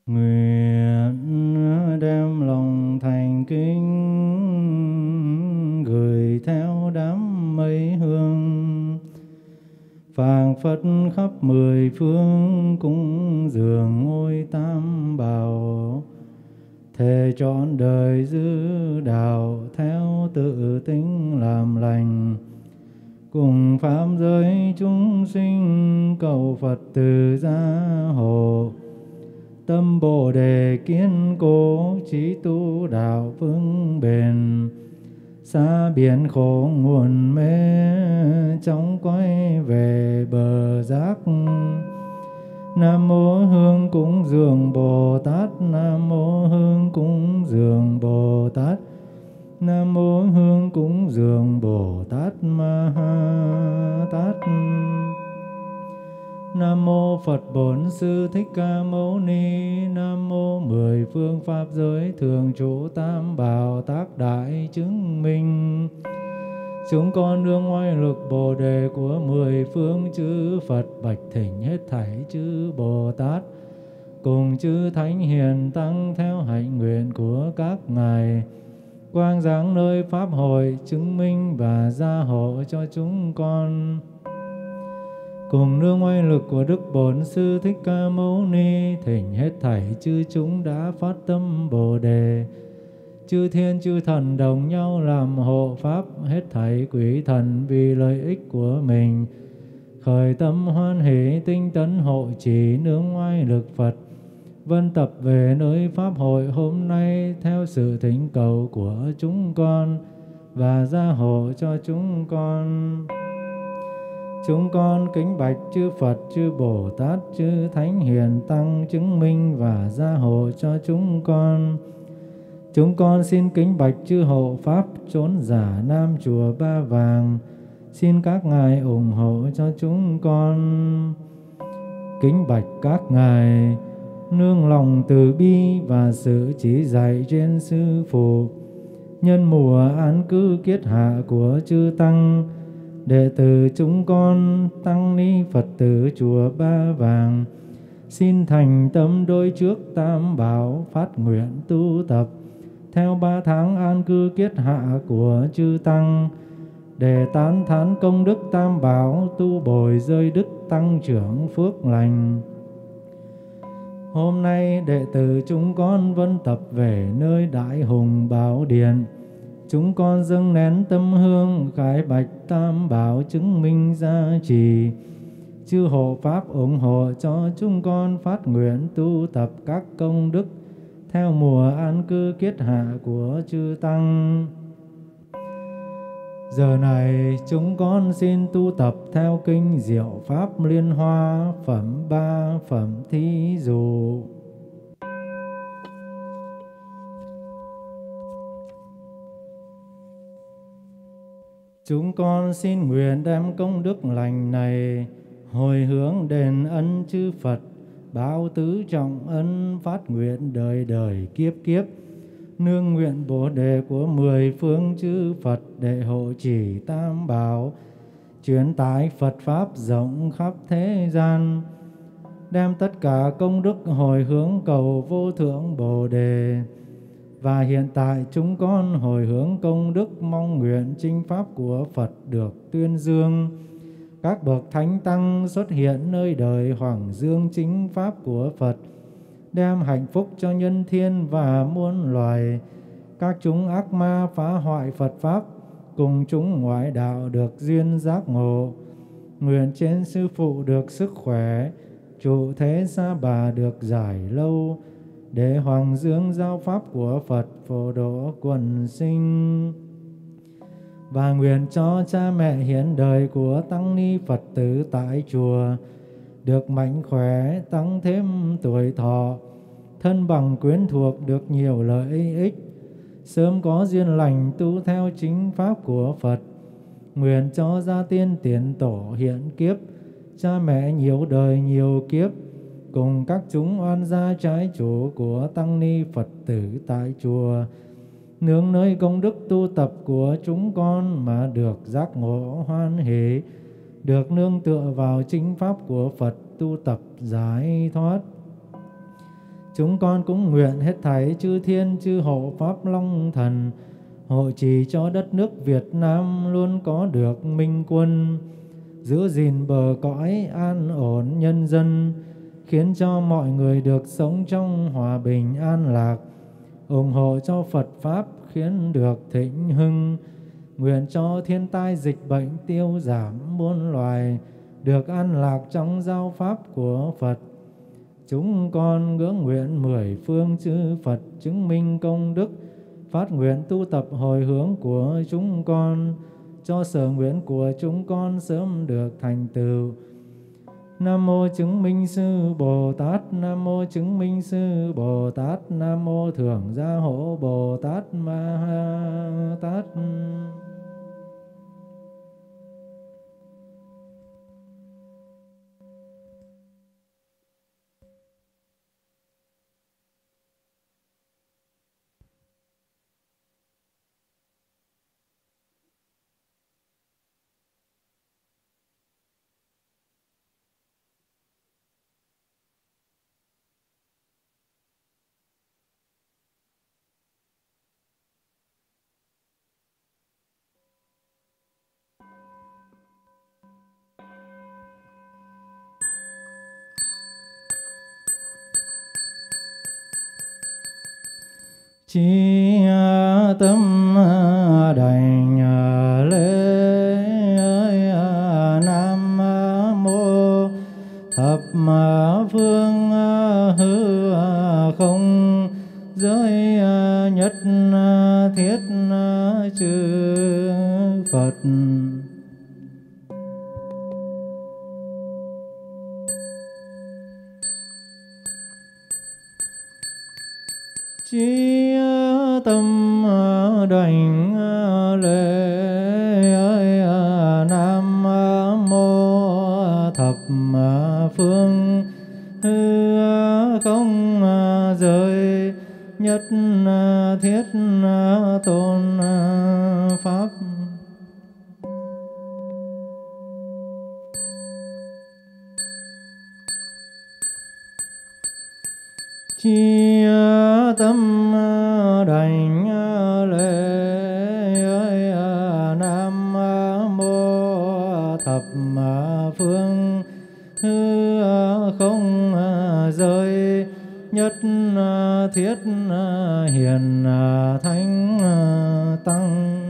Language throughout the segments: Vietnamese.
Nguyện đem lòng thành kính gửi theo đám mây hương, phảng phất khắp mười phương cúng dường ngôi Tam Bảo. Thề trọn đời giữ đạo theo tự tính làm lành, cùng pháp giới chúng sinh cầu Phật từ gia hộ. Tâm Bồ Đề kiên cố, chí tu đạo vững bền, xa biển khổ nguồn mê, chóng quay về bờ giác. Nam mô Hương cúng dường Bồ Tát, Nam mô Hương cúng dường Bồ Tát, Nam mô Hương cúng dường Bồ Tát Ma Ha Tát. Nam mô Phật Bổn Sư Thích Ca Mâu Ni. Nam mô mười phương pháp giới thường trụ Tam Bảo tác đại chứng minh. Chúng con nương oai lực Bồ Đề của mười phương chư Phật, bạch thỉnh hết thảy chư Bồ Tát cùng chư Thánh Hiền Tăng theo hạnh nguyện của các ngài, quang giáng nơi pháp hội chứng minh và gia hộ cho chúng con. Cùng nương oai lực của Đức Bổn Sư Thích Ca Mâu Ni, thỉnh hết thảy chư chúng đã phát tâm Bồ Đề, chư thiên chư thần đồng nhau làm hộ pháp, hết thảy quỷ thần vì lợi ích của mình khởi tâm hoan hỷ tinh tấn hộ trì nương oai lực Phật, vân tập về nơi pháp hội hôm nay theo sự thỉnh cầu của chúng con và gia hộ cho chúng con. Chúng con kính bạch chư Phật, chư Bồ Tát, chư Thánh Hiền Tăng chứng minh và gia hộ cho chúng con. Chúng con xin kính bạch chư hộ Pháp chốn giả Nam Chùa Ba Vàng, xin các ngài ủng hộ cho chúng con. Kính bạch các ngài nương lòng từ bi và sự chỉ dạy trên Sư Phụ, nhân mùa an cư kiết hạ của chư Tăng, đệ tử chúng con tăng ni Phật tử chùa Ba Vàng xin thành tâm đối trước Tam Bảo, phát nguyện tu tập theo 3 tháng an cư kiết hạ của chư Tăng, để tán thán công đức Tam Bảo, tu bồi rơi đức tăng trưởng phước lành. Hôm nay đệ tử chúng con vân tập về nơi Đại Hùng Bảo Điện, chúng con dâng nén tâm hương khải bạch Tam Bảo chứng minh gia trì. Chư hộ Pháp ủng hộ cho chúng con phát nguyện tu tập các công đức theo mùa an cư kiết hạ của chư Tăng. Giờ này chúng con xin tu tập theo kinh Diệu Pháp Liên Hoa phẩm 3 phẩm thí dụ. Chúng con xin nguyện đem công đức lành này hồi hướng đền ân chư Phật, báo tứ trọng ân, phát nguyện đời đời kiếp kiếp, nương nguyện Bồ Đề của 10 phương chư Phật để hộ trì Tam Bảo, truyền tải Phật Pháp rộng khắp thế gian, đem tất cả công đức hồi hướng cầu vô thượng Bồ Đề. Và hiện tại chúng con hồi hướng công đức mong nguyện chinh pháp của Phật được tuyên dương, các bậc thánh tăng xuất hiện nơi đời hoàng dương chính pháp của Phật, đem hạnh phúc cho nhân thiên và muôn loài. Các chúng ác ma phá hoại Phật Pháp, cùng chúng ngoại đạo được duyên giác ngộ. Nguyện trên Sư Phụ được sức khỏe, trụ thế Sa Bà được giải lâu, để hoàng dương giao pháp của Phật phổ độ quần sinh. Và nguyện cho cha mẹ hiện đời của tăng ni Phật tử tại chùa được mạnh khỏe, tăng thêm tuổi thọ, thân bằng quyến thuộc được nhiều lợi ích, sớm có duyên lành tu theo chính pháp của Phật. Nguyện cho gia tiên tiền tổ hiện kiếp, cha mẹ nhiều đời nhiều kiếp, cùng các chúng oan gia trái chủ của tăng ni Phật tử tại chùa, nương nơi công đức tu tập của chúng con mà được giác ngộ hoan hỷ, được nương tựa vào chính pháp của Phật tu tập giải thoát. Chúng con cũng nguyện hết thảy chư thiên chư hộ pháp long thần hộ trì cho đất nước Việt Nam luôn có được minh quân, giữ gìn bờ cõi an ổn nhân dân, khiến cho mọi người được sống trong hòa bình an lạc, ủng hộ cho Phật Pháp khiến được thịnh hưng, nguyện cho thiên tai dịch bệnh tiêu giảm, muôn loài được an lạc trong giáo pháp của Phật. Chúng con ngưỡng nguyện 10 phương chư Phật chứng minh công đức, phát nguyện tu tập hồi hướng của chúng con, cho sở nguyện của chúng con sớm được thành tựu. Nam mô chứng minh sư Bồ Tát, Nam mô chứng minh sư Bồ Tát, Nam mô Thượng Gia Hộ Bồ Tát Ma Ha Tát. Chí tâm đảnh lễ Nam mô thập phương hư không giới nhất thiết chư Phật. Chí tâm đảnh lễ Nam mô thập phương hư không giới nhất thiết tôn pháp. Chí tâm đảnh lễ Nam mô thập phương hư không giới nhất thiết hiền thánh tăng.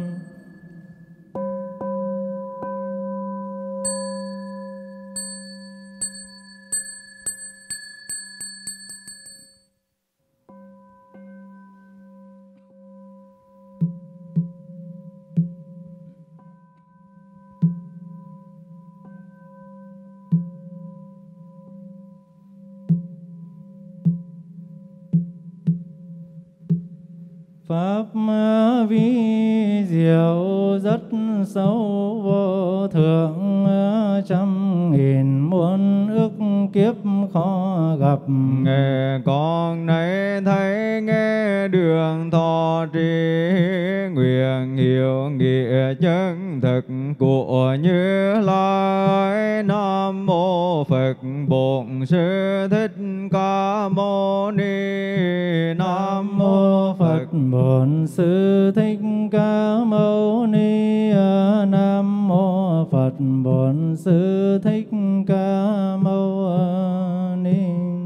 Pháp vi diệu rất sâu vô thượng, trăm nghìn muôn ức kiếp khó gặp. Nghe con nay thấy nghe đường thọ trì, nguyện hiểu nghĩa chân thực của Như Lai. Nam mô Phật Bổn Sư Thích Ca Mâu Ni. Nam mô Phật Bổn Sư Thích Ca Mâu Ni. Nam mô Phật Bổn Sư Thích Ca Mâu Ni.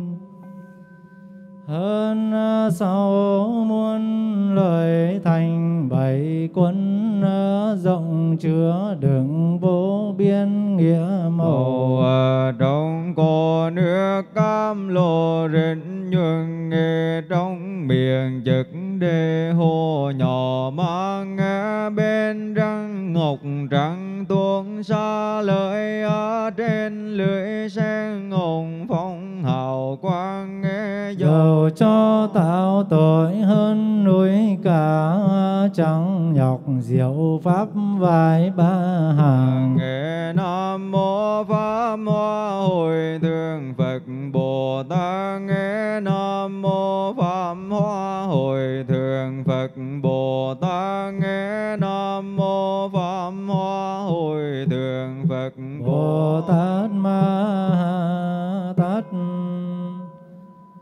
Hơn 6 muôn lời thành 7 quân, rộng chứa đựng vô biên nghĩa màu. Trong cô nước cam lồ rịnh nhuần, nghe trong miệng trực đề hồ nhỏ mang, bên răng ngọc trắng tuôn xa lợi, trên lưỡi sen hồng phong hào quang. Dầu cho tạo tội hơn núi cả, chẳng nhọc diệu pháp vài ba hàng. Nghe Nam mô Pháp Hoa Hồi Thượng Phật Bồ Tát. Nghe Nam mô Pháp Hoa Hồi Thượng Phật Bồ Tát. Nghe Nam mô Pháp Hoa Hồi Thượng Phật Bồ Tát. Ma Tát.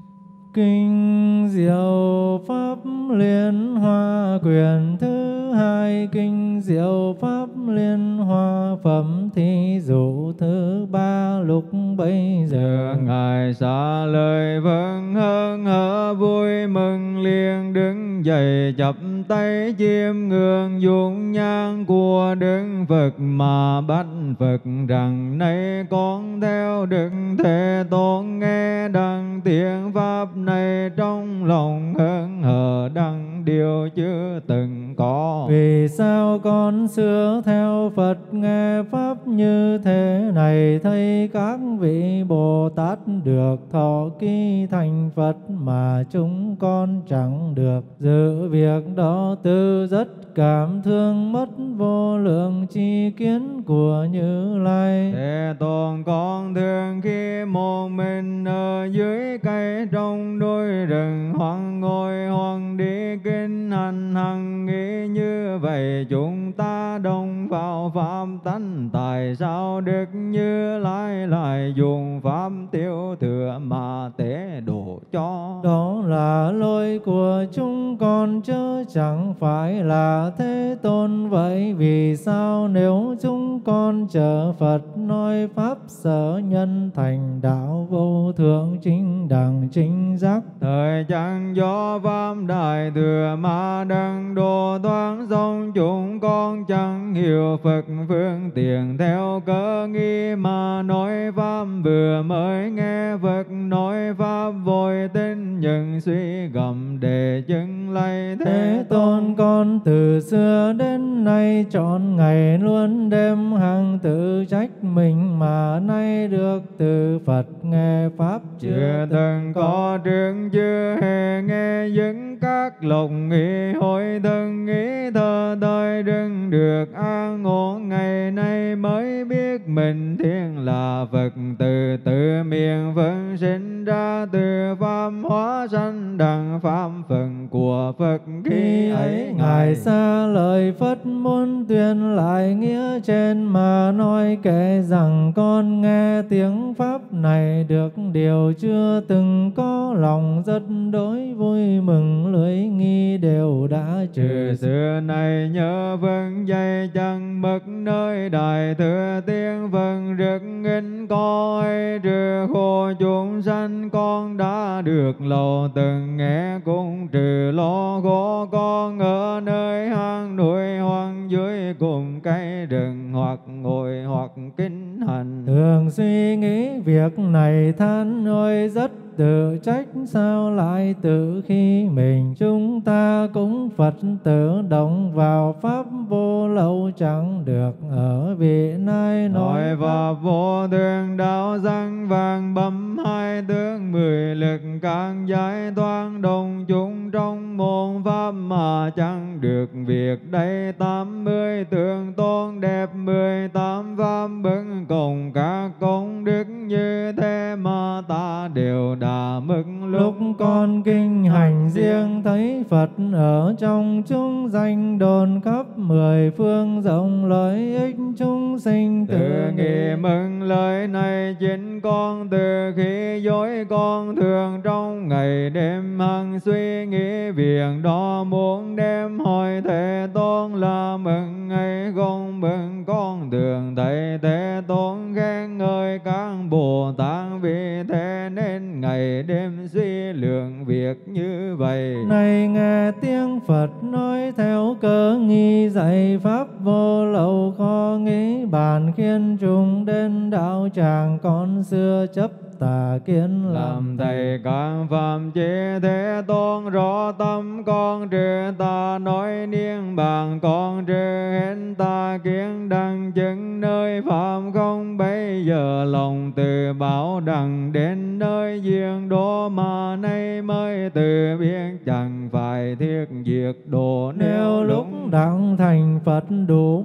Kinh Diệu Pháp Liên Hoa quyển thứ hai. Kinh Diệu Pháp Liên Hoa phẩm thí dụ thứ ba. Lúc bấy giờ Ngài xá lời vâng hân hở vui mừng liền đứng dậy chắp tay chiêm ngưỡng dung nhan của Đức Phật mà bạch Phật rằng: nay con theo Đức Thế Tôn nghe đặng tiếng pháp này trong lòng hân hở đặng điều chưa từng có. Vì sao con xưa theo Phật nghe pháp như thế này, thấy các vị Bồ Tát được thọ ký thành Phật mà chúng con chẳng được. Dự việc đó tư rất cảm thương, mất vô lượng tri kiến của Như Lai. Thế Tôn con thường khi một mình ở dưới cây trong đôi rừng, hoang ngồi hoang đi kinh hành hằng nghĩ như vậy. Chúng ta đồng vào pháp tánh, tại sao Đức Như Lai lại dùng pháp tiêu thừa mà tế độ cho? Đó là lỗi của chúng con chứ chẳng phải là Thế Tôn. Vậy vì sao nếu chúng con chờ Phật nói pháp sở nhân thành đạo vô thượng chính đẳng chính giác, thời chẳng do pháp đại thừa mà đăng độ thoáng dòng, chúng con chẳng hiểu Phật phương tiện theo cơ nghi mà nói pháp. Vừa mới nghe Phật nói pháp vội tin nhưng suy gầm để chứng lạy Thế Tôn. Con từ xưa đến nay trọn ngày luôn đêm hằng tự trách mình, mà nay được từ Phật nghe pháp chưa từng có trước, chưa hề nghe những các lòng nghĩ hội thân nghĩ thơ đời đừng được an ổn. Ngày nay mới biết mình thiên là Phật, từ từ miệng phân sinh ra, từ pháp hóa sanh đẳng pháp phần của Phật. Khi ấy Ngài xa lời Phật muốn tuyên lại nghĩa trên mà nói, kể rằng con nghe tiếng pháp này được điều chưa từng có, lòng rất đối vui mừng, lưỡi nghi đều đã trừ. Xưa này nhớ vâng dây chẳng mất nơi đại thừa tiếng vâng rực nghinh coi, trừ khổ chúng sanh con đã được lâu từng nghe, cũng trừ lo khổ con ở nơi hang núi hoang dưới cùng cây rừng, hoặc ngồi hoặc kinh hành. Thường suy nghĩ việc này than ôi rất tự trách, sao lại tự khi mình. Chúng ta cũng Phật tử đồng vào pháp vô lậu chẳng được ở vị nay nói và vô thường đạo răng vàng bấm hai tướng 10 lực càng giải thoát đồng chúng trong môn pháp mà chẳng được việc đây. 80 tượng tôn đẹp 18 pháp bưng cùng các công đức như thế mà ta đều đã mức. Lúc con kinh hành riêng thấy Phật ở trong chúng danh đồn khắp 10 phương rộng lợi ích chúng sinh. Tự nghĩ mừng lời này chính con, từ khi dối con thường trong ngày đêm hằng suy nghĩ việc đó, muốn đem hỏi Thế Tôn là mừng ngày không mừng. Con thường thấy Thế Tôn khen ngợi các Bồ Tát, vì thế nên ngày đêm suy lượng việc như vậy. Này nghe tiếng Phật nói theo cơ nghi, dạy pháp vô lậu khó nghĩ, bàn khiên trùng đến đạo tràng. Con xưa chấp tà kiến làm thầy các phạm chế Thế Tôn rõ tâm, con trừ ta nói niên bàn, con trừ hết ta kiến đăng chứng nơi phạm không. Bây giờ lòng từ bảo đặng đến nơi duyên đó, mà nay mới từ biết chẳng phải thiết diệt độ. Nếu lúc đặng thành Phật đủ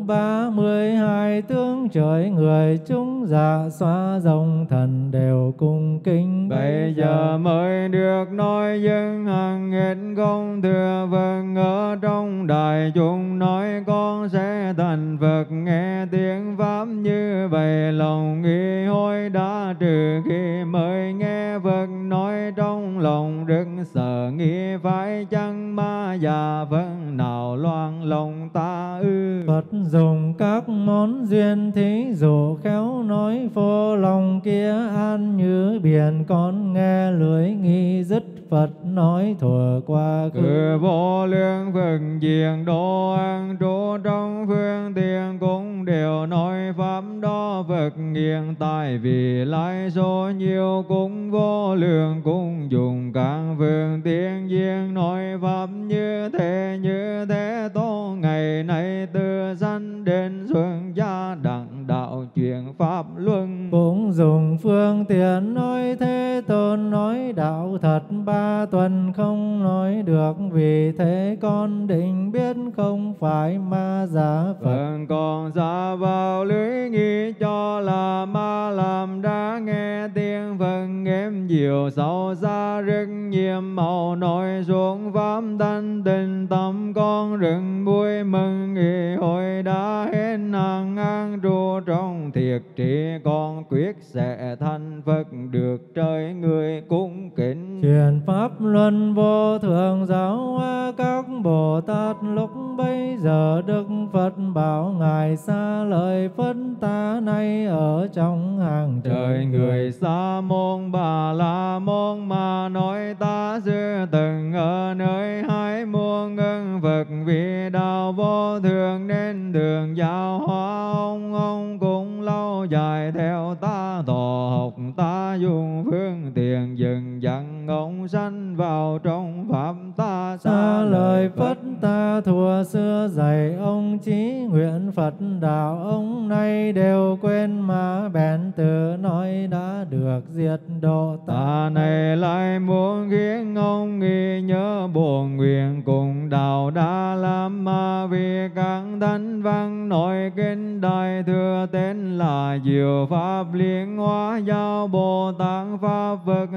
32 tướng trời người, chúng dạ xóa rồng thần đều cung kính. Bây giờ mới được nói dân hằng hết không thừa vâng, ở trong đại chúng nói con sẽ thành Phật. Nghe tiếng pháp như vậy lòng nghi hối đã trừ, khi mới nghe Phật nói trong lòng rất sợ, nghĩ phải chăng ma già phần nào loan lòng ta ư. Phật dùng các món duyên thí dụ khéo nói phô lòng kia an như biển, con nghe lưỡi nghi dứt Phật nói thuở quá khứ. Vô lượng Phật diện độ an trú trong phương tiện cũng đều nói pháp đó Phật hiện tại, vì lai số nhiều cũng vô lượng, cũng dùng các phương tiện riêng nói pháp như thế tô ngày nay từ sanh đến xuân gia đặng đạo chuyển pháp luân. Cũng dùng phương tiện nói thế tôn nói đạo thật, ba tuần không nói được, vì thế con định biết không phải ma giả Phật. Còn xa vào lưới nghi cho là ma, làm đã nghe tiếng Phật êm dịu sâu xa rất nhiệm màu, nói xuống pháp thanh tình tâm con rừng vui mừng, nghị hội đã hết hàng an trụ trong thiệt trị, con quyết sẽ thành Phật được trời người cung kính. Truyền pháp luân vô thượng giáo hóa các Bồ Tát, lúc bấy giờ Đức Phật bảo ngài xa lời Phật ta nay ở trong hàng trời người. Sa môn Bà La môn mà nói ta xưa từng ở nơi hai muôn ngân Phật, vì đạo vô thường nên đường giáo hóa ông cũng lâu dài theo ta thọ học, ta dùng phương tiện dừng dặn ông sanh vào trong pháp ta. Xa lời Phật ta thuở xưa dạy ông chí nguyện Phật đạo, ông nay đều quên mà bèn từ nói đã được diệt độ ta này lại muốn khiến ông nghi nhớ buồn nguyện cùng đạo đã làm mà, vì các thánh văn nói kinh đại thừa tên là diệu pháp liên hóa giao Bồ Tát pháp Phật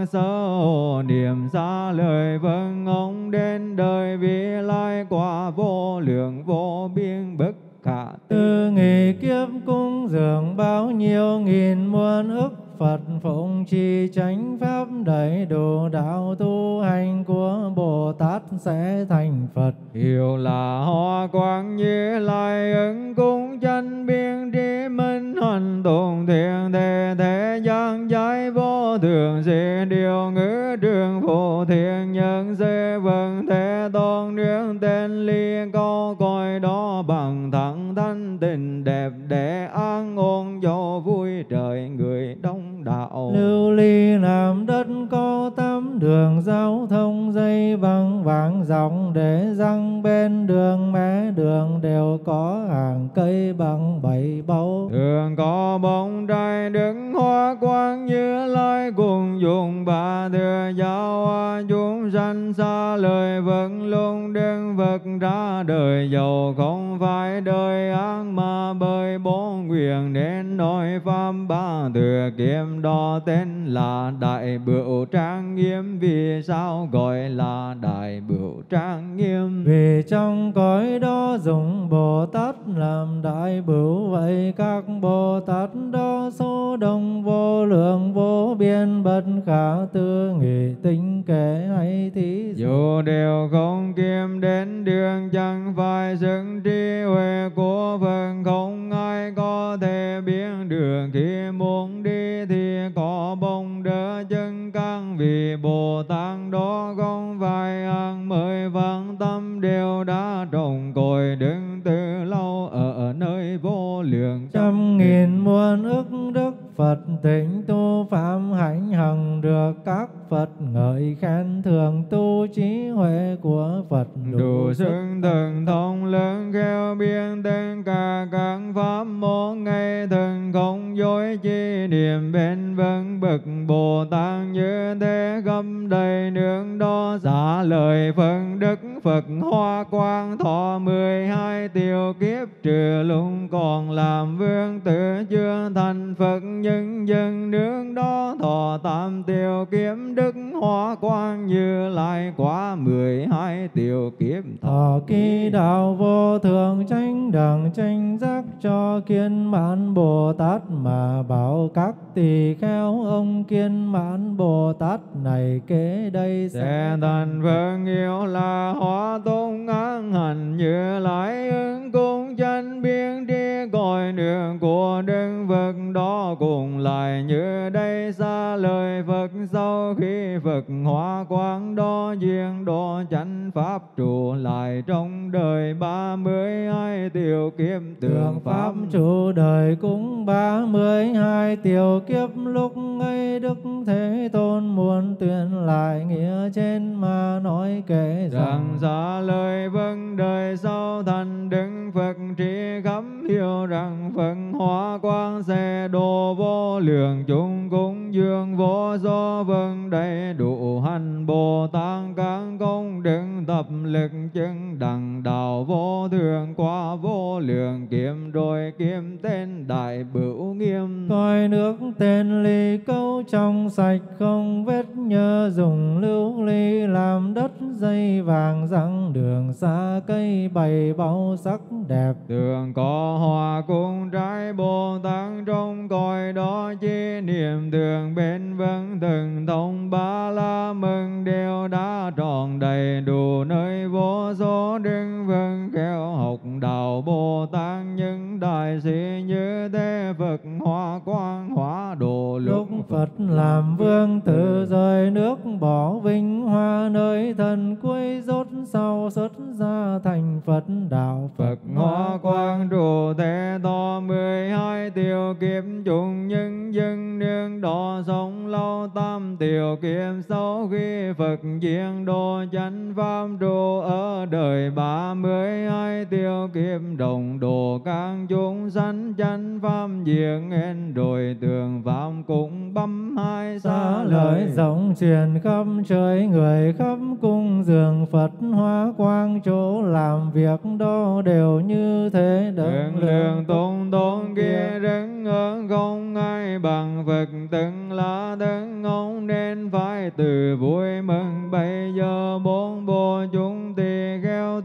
sơ niệm xa lời vâng ông đến đời vì lai quả vô lượng vô biên bất khả tư nghị kiếp cung dường bao nhiêu nghìn muôn ức Phật phụng trì chánh pháp đầy đủ, đạo tu hành của Bồ Tát sẽ thành Phật. Hiểu là hoa quang Như Lai ứng cung chân biên trí minh hành tụng thiện thể thế gian giải vô thường sĩ điều ngữ trường phụ thiện nhân sẽ vâng thế tôn nương tên ly câu coi đó bằng thẳng thanh tình đẹp để an ổn vô vui trời người đông đạo. Lưu ly làm đất có tám đường giao thông, dây văng vàng dòng để răng bên đường, mé đường đều có hàng cây bằng bảy báu. Thường có bóng trai đứng hoa quang Như Lai cùng dùng ba thừa giáo hoa chúng sanh xa lời vẫn luôn đương Phật ra đời, dầu không phải đời ác mà bởi bốn nguyện nên nói pháp ba thừa kiếm đó tên là đại bửu trang nghiêm. Vì sao gọi là đại bửu trang nghiêm? Vì trong cõi đó dùng Bồ Tát làm đại bửu, vậy các Bồ Tát đó số đông vô lượng vô biên bất khả tư nghị tính kể hay thí dụ. Dù đều không kiếm đến đường, chẳng phải sức trí huệ của Phật, không ai có thể biết đường. Khi muốn đi thì có bông đỡ chân căng, vì Bồ Tát đó không phải ăn mới vang tâm đều đã trồng cội đứng từ lâu ở nơi vô lượng trăm nghìn muôn ức đức Phật tịnh tu phạm hạnh hằng, được các Phật ngợi khen thường tu trí huệ của Phật đủ xưng thần thông lớn khéo biên tất cả các pháp môn ngay thần không dối chi niệm bên vân bậc Bồ Tát như thế gấp đầy nước đó xả lời phân đức Phật hoa quang thọ 12 tiểu kiếp trừ lung còn làm vương tử chưa thành Phật nhân dân nước đó thọ tam tiểu kiếp Đức Hoa Quang Như Lai quá 12 tiểu kiếp thọ ký đạo vô thượng chánh đẳng chánh giác cho Kiên Mãn Bồ Tát mà bảo các tỳ kheo ông Kiên Mãn Bồ Tát này kế đây sẽ thành Phật yêu là Hóa Tôn an hành Như Lai ứng cung chánh biên tri cõi nước của Đức Phật đó cùng lại như đây xa lời Phật sau khi Phật hóa quang đó duyên đó chánh pháp trụ lại trong đời 32 tiểu kiếp tượng pháp trụ đời cũng 32 tiểu kiếp lúc ấy Đức Thế Tôn muốn tuyên lại nghĩa trên mà nói kể rằng xa lời vâng đời sau thành Đức Phật trí khắp hiểu rằng Phật hóa quang sẽ độ vô lượng chúng cúng dường vô do vâng đầy đủ hành Bồ Tát các công đức tập lực chứng đẳng đạo vô thượng qua vô lượng kiếm rồi kiếm tên đại bửu nghiêm coi nước tên ly câu trong sạch không vết nhơ dùng lưu ly làm đất dây vàng răng đường xa cây bày bao sắc đẹp tường có hoa cung trái Bồ Tát trong cõi đó chi niệm thường bên vâng từng thông ba la mừng đều đã tròn đầy đủ nơi vô số đức vâng khéo học đạo Bồ Tát những đại sĩ như thế Phật hóa quang hóa độ lúc Phật làm vương tử rời nước bỏ vinh hoa nơi thân cuối rốt sau xuất ra thành Phật đạo Phật hóa quang trụ thế to 12 tiểu kiếp chúng nhân dân nương đó sống lâu tam tiểu kiếp sau khi Phật diên độ chánh pháp trụ ở đời 32 tiểu kiếp đồng độ các chúng sanh chánh pháp diệt hết rồi tường pháp cũng bấm hai xa lời rộng truyền khắp trời người khắp cung dường Phật hóa quang chỗ làm việc đó đều như thế đấng lượng tôn tôn kia đấng ơn không ai bằng Phật từng là đấng ông nên phải từ vui mừng bây giờ bốn bộ chúng tỳ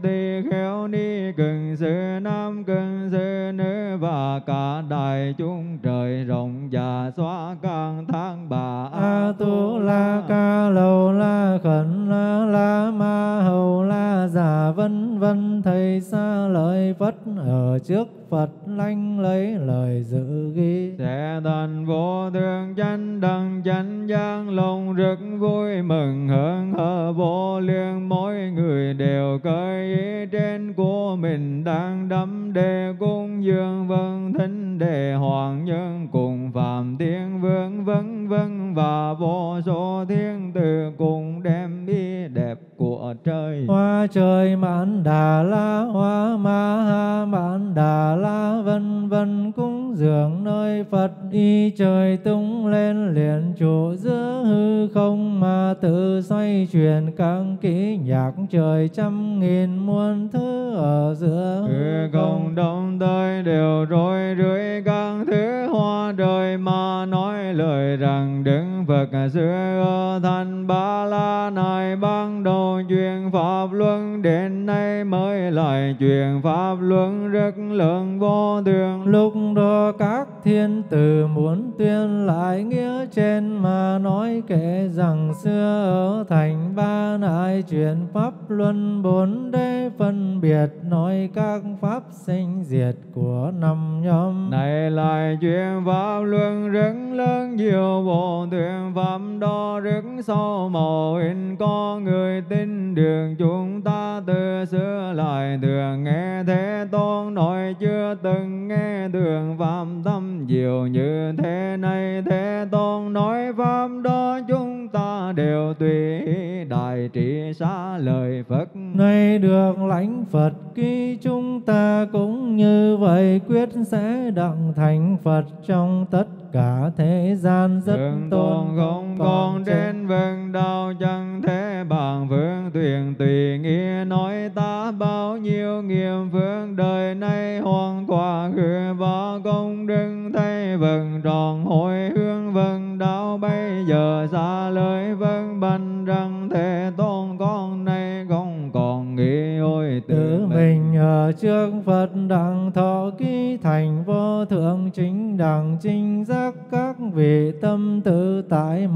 kheo ni cần sư nam cần sư nữ và cả đại chúng trời rộng và xóa càng tháng bà A Tu La Ca Lầu La Khẩn La Ma Hầu La Giả vân vân thầy xa lời Phật ở trước Phật lanh lấy lời dự ghi sẽ thành vô thượng chánh đẳng chánh giác lòng rất vui mừng hớn hở vô lượng mỗi người đều cởi ý trên của mình đang đắm đề cung dương vân thính đề hoàng nhân cùng phạm thiên vương vân vân và vô số thiên tử cùng đem ý đẹp của trời hoa trời mãn đà la hoa ma ha mãn đà la vân vân cúng dường nơi Phật y trời tung lên liền trụ giữa hư không mà tự xoay chuyển các kỹ nhạc trời trăm nghìn muôn thứ ở giữa hư không đông tới đều rối rưới các thứ hoa trời mà nói lời rằng Đức Phật xưa thành Ba La này ban đầu truyền pháp luân đến nay mới lại truyền pháp luân rất lớn vô thượng lúc đó các thiên tử muốn tuyên lại nghĩa trên mà nói kể rằng xưa ở thành Ba Nại truyền pháp luân bốn đế phân biệt nói các pháp sinh diệt của năm nhóm này lại truyền pháp luân rất lớn nhiều vô thượng pháp đó rất sâu màu in có người tin đường chúng ta từ xưa lại thường nghe Thế Tôn nói chưa từng nghe đường pháp tâm diệu như thế này Thế Tôn nói pháp đó chúng ta đều tùy đại trị xá lời Phật nay được lãnh Phật ký chúng ta cũng như vậy quyết sẽ đặng thành Phật trong tất cả thế gian rất tôn không còn trên vân đạo chẳng thế bằng phương thuyền tùy nghĩa nói ta bao nhiêu nghiệp phương đời nay hoàn quả khứ và công đức thay vần tròn hồi hướng vân đạo bây giờ xa lời vân con rằng Thế Tôn con nay không còn nghĩ ôi tự mình ở trước Phật đẳng thọ ký thành vô thượng chính đẳng chính giác các vị tâm tự tại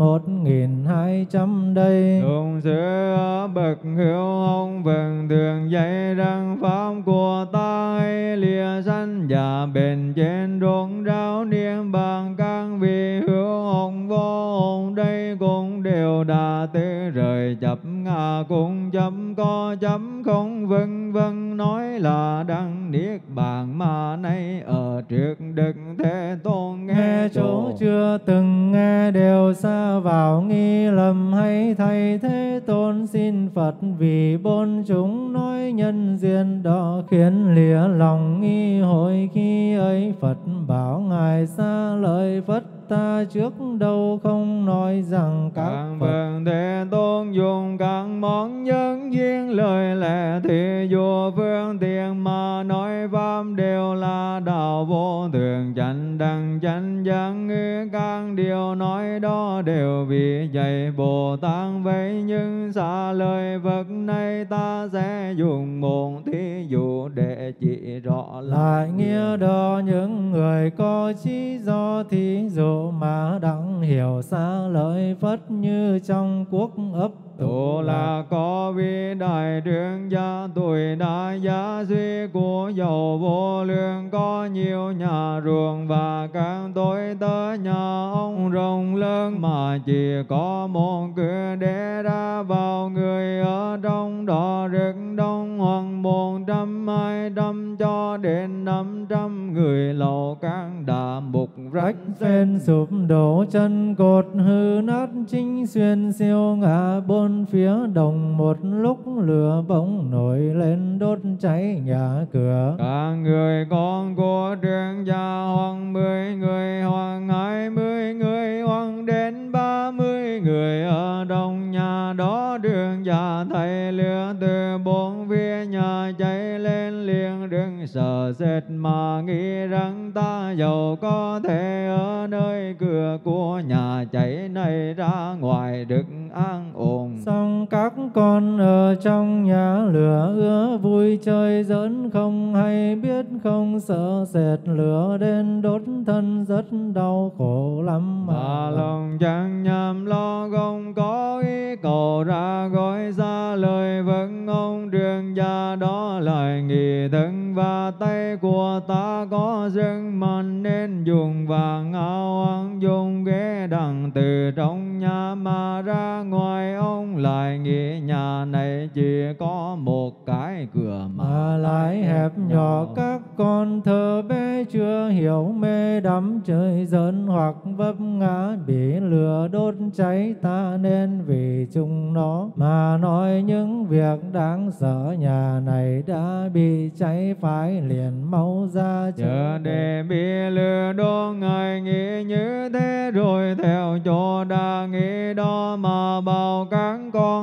1200 đây. Đồng sư bậc hiếu ông vần thường dạy rằng pháp của ta hay lìa sanh già bền trên rốn ráo niêm bàn các vị hiếu ông vô ông đây cũng đều đã tư rời chấp ngã cũng chấp có chấp không vân vân nói là đăng niết bàn mà nay ở trước Đức Thế Tôn nghe chỗ chưa từng nghe đều xa vào nghi lầm hay thay Thế Tôn xin Phật vì bốn chúng nói nhân duyên đó khiến lìa lòng nghi hội khi ấy Phật bảo ngài xa lời Phật ta trước đâu không nói rằng các Phật Thế Tôn dùng các món nhân duyên lời lẽ thì vô phương tiện mà nói pháp đều là đạo vô thường chánh đẳng chánh giác các điều nói đó đều vì dạy Bồ Tát vậy nhưng xa lời Phật này ta sẽ dùng một thí dụ để chỉ rõ lại nghĩa đó những người có trí do thí dụ mà đặng hiểu xa lời Phật như trong quốc ấp Tụ là có vị đại trưởng gia tuổi đại gia duy của giàu vô lượng có nhiều nhà ruộng và các tối tớ nhà ông rộng lớn mà chỉ có một cửa để ra vào người ở trong đó rất đông hoặc 100, 200 cho đến 500 người lầu các đà mục rách phên sụp đổ chân cột hư nát chính xuyên siêu ngã bốn phía đồng một lúc lửa bỗng nổi lên đốt cháy nhà cửa. Các người con của trưởng gia hoặc 10 người hoặc 20 người hoặc đến 30 người ở trong nhà đó trưởng gia thấy lửa từ bốn phía nhà cháy lên liền đứng sợ sệt mà nghĩ rằng ta giàu có thể ở nơi cửa của nhà cháy này ra ngoài được an ổn. Xong các con ở trong nhà lửa ưa vui chơi giỡn không hay biết không sợ sệt lửa đến đốt thân rất đau khổ lắm mà lòng chẳng nhằm lo không có ý cầu ra gói ra lời vâng ông trưởng gia đó lại nghĩ thân và tay của ta có dâng mạnh nên dùng vàng áo ăn dùng ghế đằng từ trong nhà mà ra ngoài ông lại nghĩ nhà này chỉ có một cái cửa mà lại hẹp nhỏ các con thơ bé chưa hiểu mê đắm chơi giỡn hoặc vấp ngã bị lửa đốt cháy ta nên vì chúng nó mà nói những việc đáng sợ nhà này đã bị cháy phải liền mau ra chờ để bị lửa đốt ngài nghĩ như thế rồi theo cho đa nghĩ đó mà bảo các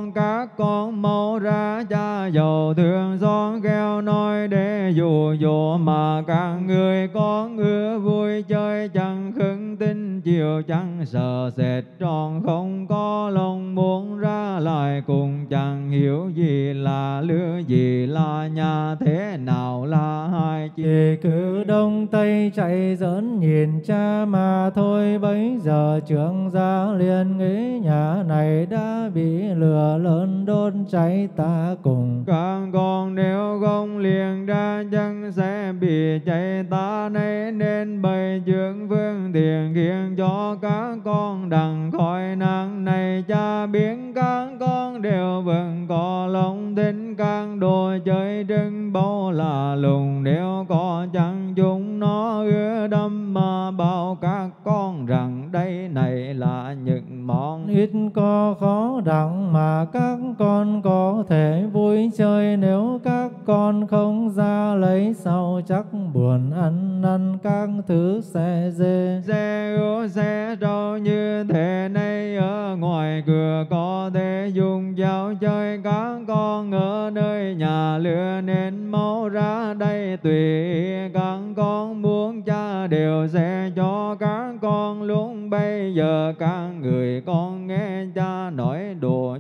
con mau ra cha giàu thương xót khéo nói để dụ dỗ mà các người con ưa vui chơi chẳng khứng tin chiều chẳng sợ sệt tròn không có lòng muốn ra lại cùng chẳng hiểu gì là lửa gì là nhà thế nào là hai chỉ cứ đông tây chạy dẫn nhìn cha mà thôi bấy giờ trưởng gia liền nghĩ nhà này đã bị lửa lớn đốt cháy ta cùng các con nếu không liền ra chân sẽ bị cháy ta này nên bày trưởng vương thiền khiến cho các con đặng khỏi nạn này cha biến các con đều vẫn có lòng tin các đồ chơi trưng báu là lùng nếu có chẳng chúng nó ưa đâm mà bảo các con rằng đây này là những món ít có khó đặng mà các con có thể vui chơi nếu các con không ra lấy sau chắc buồn ăn các thứ xe dê xe ưu xe trâu như thế này ở ngoài cửa có thể dùng dao chơi các con ở nơi nhà lửa nên mau ra đây tùy các con muốn cha đều sẽ cho các con lúc bây giờ các người con nghe cha nói đồ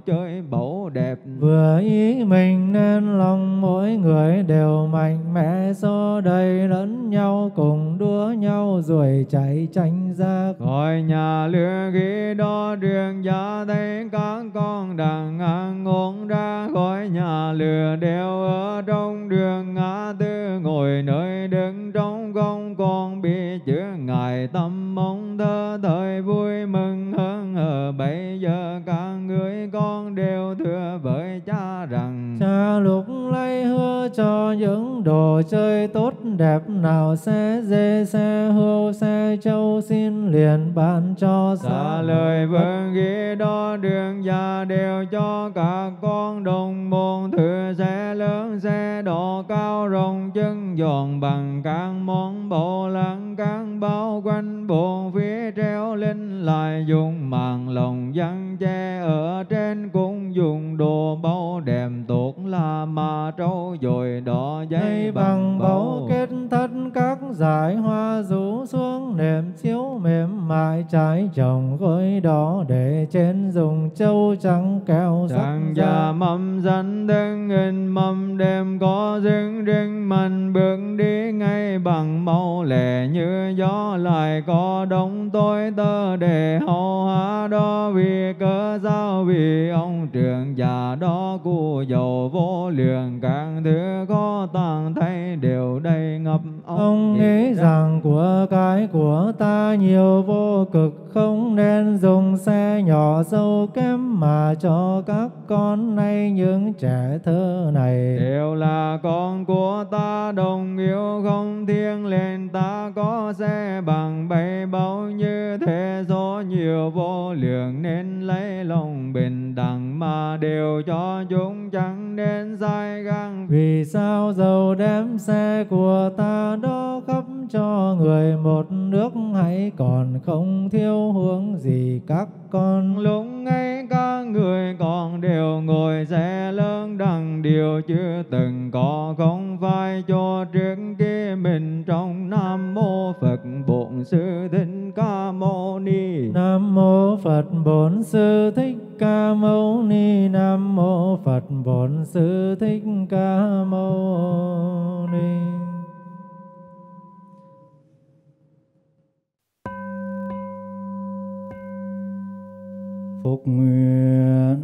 chơi báu đẹp. Vừa ý mình nên lòng mỗi người đều mạnh mẽ, xô đầy lẫn nhau cùng đua nhau rồi chạy tranh giác. Khỏi nhà lừa ghi đó đường giá thấy các con đang ăn uống ra khỏi nhà lừa đều ở trong đường ngã tư, ngồi nơi đứng trong không còn bị chướng ngại tâm mong thơ thời vui mừng hơn hờ. Bây giờ các người con đều thưa với cha rằng cha lúc lấy hứa cho những đồ chơi tốt đẹp nào, xe dê xe hươu xe trâu xin liền ban cho. Xa lời vâng ghi đó đường già đều cho các con đồng môn, thử xe lớn xe đỏ cao rồng chân giòn bằng các món bộ lăng các bao quanh bốn phía treo lên lại dùng màn lồng văn che ở trên cũng dùng đồ bao đẹp tốt là mà trâu dồi đỏ giấy bằng báu kết thất các dải hoa rủ xuống nệm chiếu mềm mại trái trồng gối đỏ để trên dùng châu trắng keo sắc Trăng già mâm dẫn đứng hình mâm đêm có dưng rinh mình bước đi ngay bằng màu lẻ như gió, lại có đông tôi tơ để hầu hạ đó vì cớ sao vì ông trưởng già đó cu dầu vô lượng, các thứ có tàng thấy đều đầy ngập. Ông nghĩ rằng của cái của ta nhiều vô cực, không nên dùng xe nhỏ dâu kém mà cho các con nay những trẻ thơ này đều là con của ta đồng yêu không thiêng lên. Ta có xe bằng bay bao như thế số nhiều vô lượng, nên lấy lòng bình đẳng mà đều cho chúng chẳng nên sai găng. Vì sao dầu đem xe của ta đó khắp cho người một nước, hãy còn không thiếu hướng gì các con. Lúc ấy các người còn đều ngồi xe lớn đằng điều chưa từng có, không phải cho trước kia mình trong. Nam mô Phật Bổn Sư Thích Ca Mâu Ni. Nam mô Phật Bổn Sư Thích Ca Mâu Ni. Nam mô Phật Bổn Sư Thích Ca Mâu Ni. Phục nguyện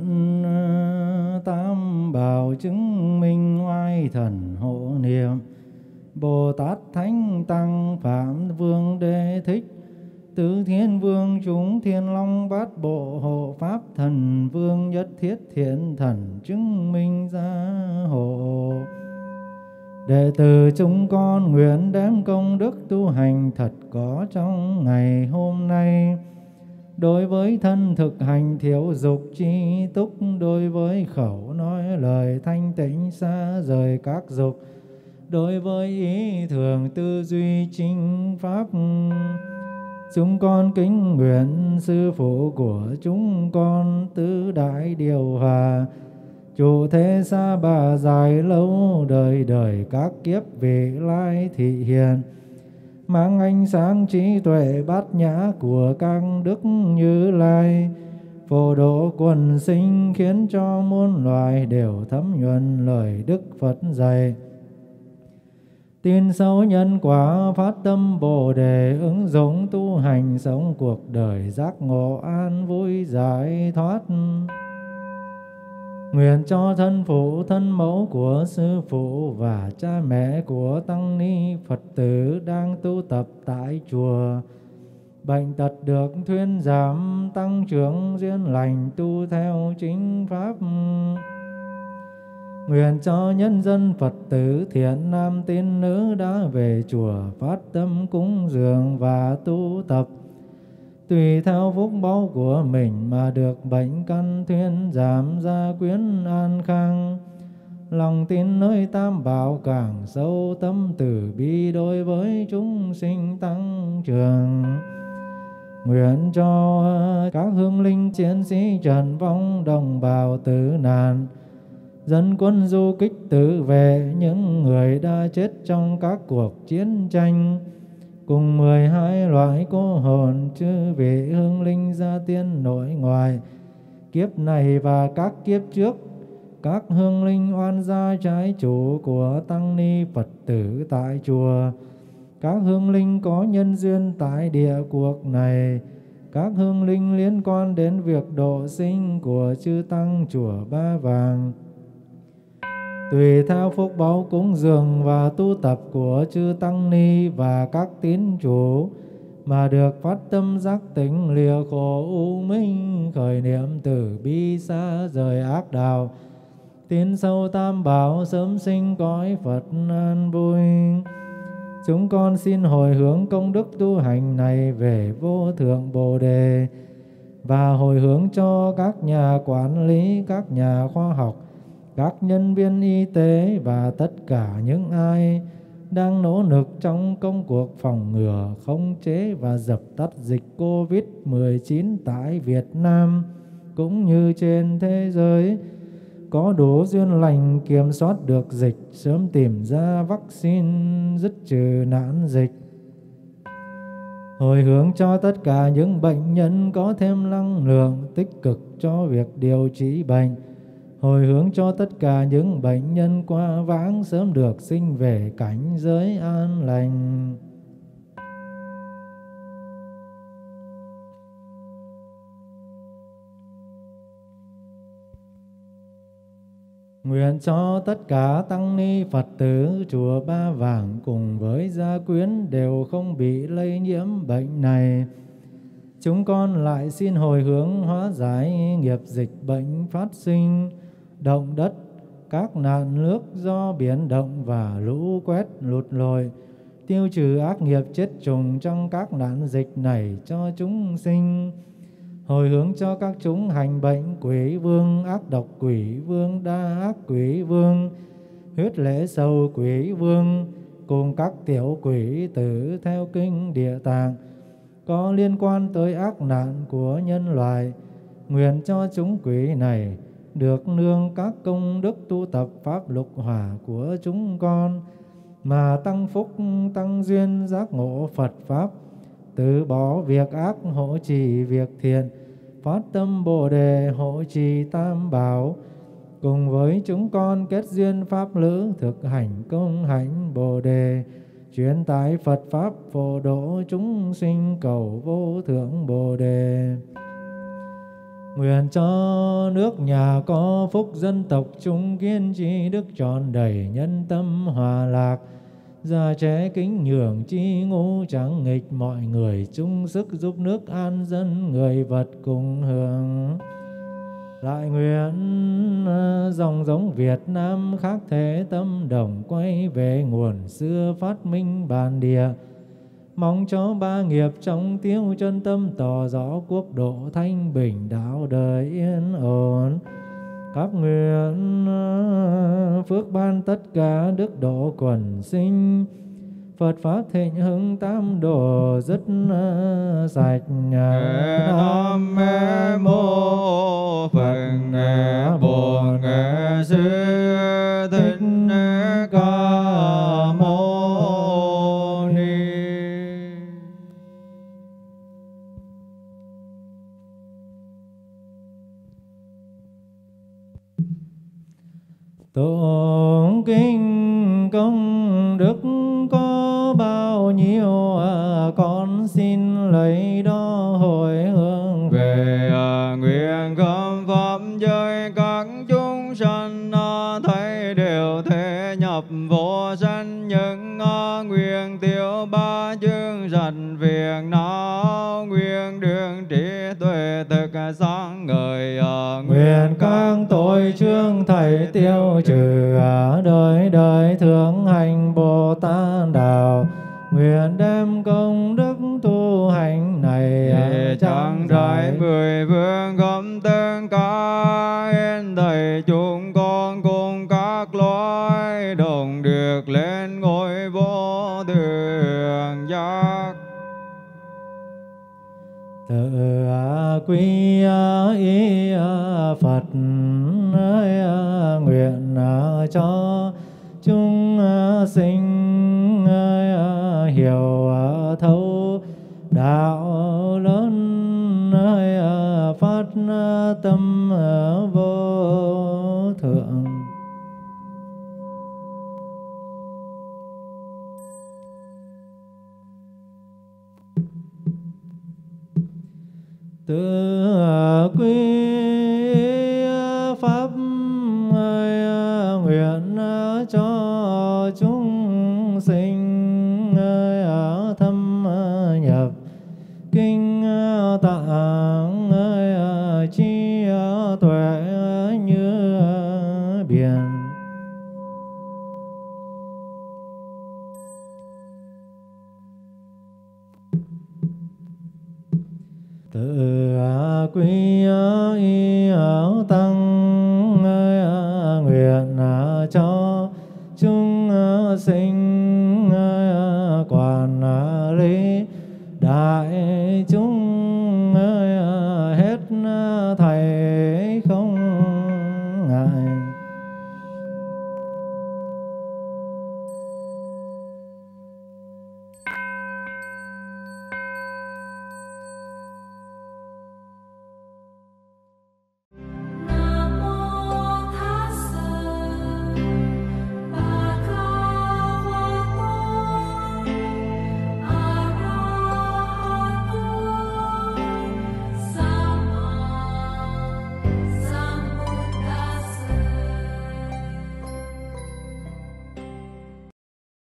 tam bảo chứng minh oai thần hộ niệm, Bồ Tát Thánh Tăng Phạm Vương Đế Thích, Tứ Thiên Vương chúng Thiên Long Bát Bộ hộ Pháp Thần Vương Nhất Thiết Thiện Thần chứng minh gia hộ. Đệ tử chúng con nguyện đem công đức tu hành thật có trong ngày hôm nay, đối với thân thực hành thiếu dục chi túc, đối với khẩu nói lời thanh tịnh xa rời các dục, đối với ý thường tư duy chính pháp. Chúng con kính nguyện Sư Phụ của chúng con Tứ Đại Điều Hòa, Chủ Thế Sa Bà dài lâu đời đời các kiếp vị lai thị hiền, mang ánh sáng trí tuệ bát nhã của các đức Như Lai, phổ độ quần sinh khiến cho muôn loài đều thấm nhuần lời Đức Phật dạy. Tin sâu nhân quả phát tâm Bồ Đề, ứng dụng tu hành sống cuộc đời giác ngộ an vui giải thoát. Nguyện cho thân phụ thân mẫu của Sư Phụ và cha mẹ của tăng ni Phật tử đang tu tập tại chùa, bệnh tật được thuyên giảm, tăng trưởng duyên lành tu theo chính pháp. Nguyện cho nhân dân Phật tử thiện nam tín nữ đã về chùa phát tâm cúng dường và tu tập, tùy theo phúc báu của mình mà được bệnh căn thuyên giảm, gia quyến an khang. Lòng tin nơi Tam Bảo càng sâu, tâm từ bi đối với chúng sinh tăng trưởng. Nguyện cho các hương linh chiến sĩ trần vong, đồng bào tử nạn, dân quân du kích tự vệ, những người đã chết trong các cuộc chiến tranh, cùng 12 loại cô hồn chư vị hương linh gia tiên nội ngoại, kiếp này và các kiếp trước, các hương linh oan gia trái chủ của tăng ni Phật tử tại chùa, các hương linh có nhân duyên tại địa cuộc này, các hương linh liên quan đến việc độ sinh của chư tăng chùa Ba Vàng, tùy theo phúc báu cúng dường và tu tập của chư tăng ni và các tín chủ mà được phát tâm giác tỉnh lìa khổ u minh, khởi niệm từ bi xa rời ác đạo, tiến sâu tam bảo, sớm sinh cõi Phật an vui. Chúng con xin hồi hướng công đức tu hành này về vô thượng Bồ Đề và hồi hướng cho các nhà quản lý, các nhà khoa học, các nhân viên y tế và tất cả những ai đang nỗ lực trong công cuộc phòng ngừa, khống chế và dập tắt dịch COVID-19 tại Việt Nam cũng như trên thế giới, có đủ duyên lành kiểm soát được dịch, sớm tìm ra vaccine dứt trừ nạn dịch. Hồi hướng cho tất cả những bệnh nhân có thêm năng lượng tích cực cho việc điều trị bệnh. Hồi hướng cho tất cả những bệnh nhân qua vãng sớm được sinh về cảnh giới an lành. Nguyện cho tất cả tăng ni Phật tử chùa Ba Vàng cùng với gia quyến đều không bị lây nhiễm bệnh này. Chúng con lại xin hồi hướng hóa giải nghiệp dịch bệnh phát sinh, động đất, các nạn nước do biển động và lũ quét lụt lội, tiêu trừ ác nghiệp chết trùng trong các nạn dịch này cho chúng sinh. Hồi hướng cho các chúng hành bệnh quỷ vương, ác độc quỷ vương, đa ác quỷ vương, huyết lễ sầu quỷ vương, cùng các tiểu quỷ tử theo kinh Địa Tạng có liên quan tới ác nạn của nhân loại. Nguyện cho chúng quỷ này được nương các công đức tu tập pháp lục hỏa của chúng con mà tăng phúc, tăng duyên giác ngộ Phật Pháp, từ bỏ việc ác hộ trì việc thiện, phát tâm Bồ Đề hộ trì tam bảo, cùng với chúng con kết duyên pháp lữ thực hành công hạnh Bồ Đề, truyền tải Phật Pháp phổ độ chúng sinh cầu vô thượng Bồ Đề. Nguyện cho nước nhà có phúc, dân tộc chúng kiên trì đức tròn đầy, nhân tâm hòa lạc, già trẻ kính nhường, chi ngũ chẳng nghịch, mọi người chung sức giúp nước an dân, người vật cùng hưởng. Lại nguyện dòng giống Việt Nam khác thế tâm đồng quay về nguồn xưa phát minh bản địa, mong cho ba nghiệp trong tiêu chân tâm tỏ rõ, quốc độ thanh bình đạo đời yên ổn. Các nguyện phước ban tất cả đức độ quần sinh, Phật Pháp thịnh hưng tam đồ dứt sạch. Nam mô Phật Bổn Sư Thích Ca Mâu Ni. Tụng kinh công đức có bao nhiêu, con xin lấy đó hồi hướng về. Nguyện khâm pháp giới các chúng sanh thấy đều thể nhập vô sanh, những nguyện tiêu ba chương sanh phiền não, nguyện đường trí tuệ thực sáng ngời. Nguyện các tội chương thầy tiêu trừ, đời đời thường hành Bồ Tát đạo. Nguyện đem công đức tu hành này chẳng rải mười phương khắp tất cả yên thầy chúng con cùng các loài đồng được lên ngôi vô thượng giác. Tự quy y Phật ơi, nguyện cho chúng sinh hiểu thấu đạo lớn ơi, phát tâm thượng. Tự quy pháp nguyện cho chúng sinh thâm nhập kinh tạng trí tuệ như biển. Tự quy y tăng nguyện cho chúng sinh quản lý đại chúng hết thảy không ngại.